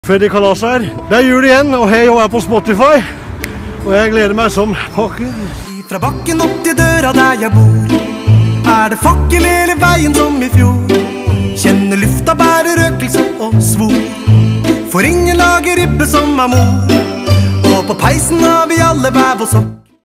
Freddy Kalas her. Det er jul igjen, og hei, og er på Spotify. Og jeg gleder meg som pokker. Fra bakken opp til døra der jeg bor, er det fakkel hele veien som i fjor. Kjenner lufta bærer røkelse og svor, for ingen lager ribbe som er mor. Og på peisen har vi alle hver vår sokk.